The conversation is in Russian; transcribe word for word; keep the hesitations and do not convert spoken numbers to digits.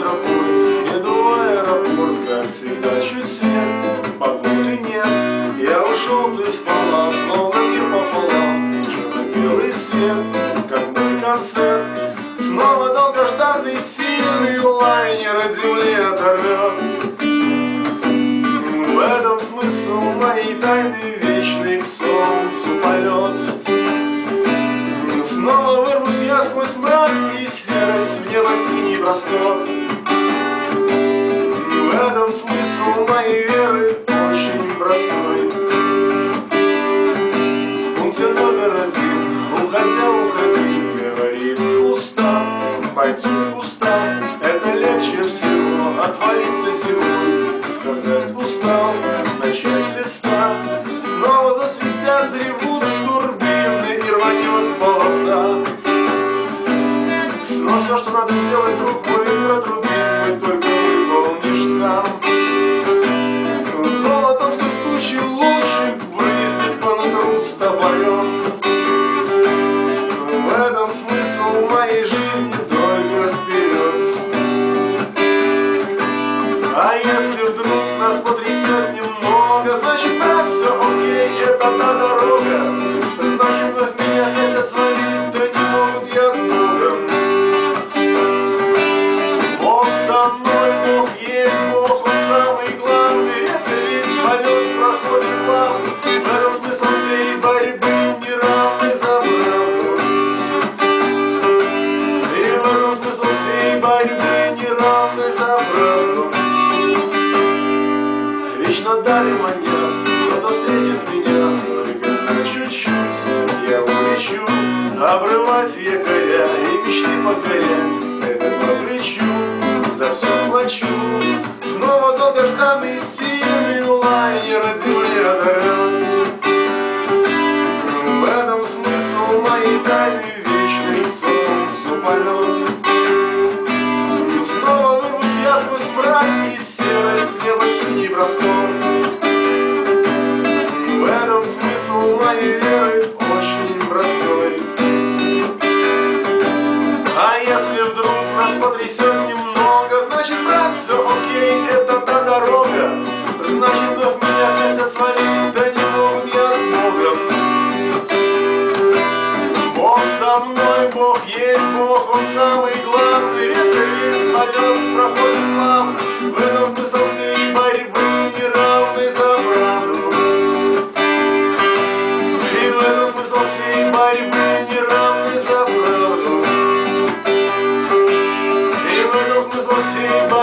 тропой, еду в аэропорт, как всегда, чуть свет, погоды нет. Я ушел, ты спала, словно мир пополам, черно-белый свет, как мой концерт. Снова долгожданный сильный лайнер от земли оторвет. В этом смысл моей тайны вечный, к солнцу полет. Снова вырвусь я сквозь мрак и серость в небо синий простор. В этом смысл моей веры очень простой. В пункте номер один, уходя, уходи, говорит устав, пойти в кустах. Это легче всего отвалиться сегодня, сказать устал, начать с листа. Снова засвистят, заревут турбины и рванет полоса. Снова все, что надо сделать рукой, протрубить, мы только выполнишь сам. Золотом блескучий лучик блестит по нутру с топорем. В этом смысл моей жизни, только вперед. А если вдруг нас потрясет немного, значит так, все окей, это та дорога. Значит, вновь меня хотят свалить, да не могут, я с Богом. Бог со мной, Бог есть Бог, Он самый главный. Редко весь полет проходит плавно. В этом смысл всей борьбы, неравной за правду. И в этом смысл всей борьбы, неравной за правду. Вечно дали маньяк, кто-то встретит меня, только на чуть-чуть я улечу. Обрывать якоря и мечты покорять, это по плечу, за все плачу. Снова долгожданный сильный лайнер от земли оторвет. В этом смысл моей тайны вечный, к солнцу полет. Снова вырвусь я сквозь мрак и серость в небо синий простор. В этом смысл моей веры очень простой. А если вдруг нас потрясет немного, значит, брат, все окей, это та дорога. Значит, вновь меня хотят свалить, да не могут, я с Богом. Бог со мной, Бог есть Бог, Он самый главный. Редко весь полет проходит плавно. В этом смысл всей борьбы, неравной за правду. И в этом смысл всей борьбы, неравной за правду. И в этом смысл всей борьбы.